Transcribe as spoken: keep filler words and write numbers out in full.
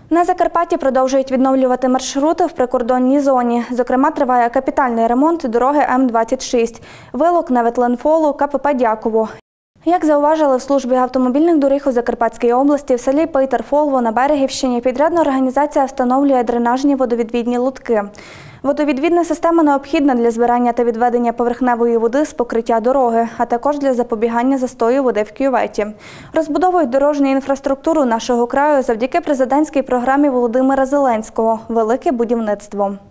На Закарпатті продовжують відновлювати маршрути в прикордонній зоні. Зокрема, триває капітальний ремонт дороги М двадцять шість – Вилок, Неветленфолу, Ка Пе Пе Дяково. Як зауважили в службі автомобільних доріг у Закарпатській області, в селі Пейтер-Фолво на Берегівщині підрядна організація встановлює дренажні водовідвідні лотки. Водовідвідна система необхідна для збирання та відведення поверхневої води з покриття дороги, а також для запобігання застою води в кюветі. Розбудовують дорожню інфраструктуру нашого краю завдяки президентській програмі Володимира Зеленського «Велике будівництво».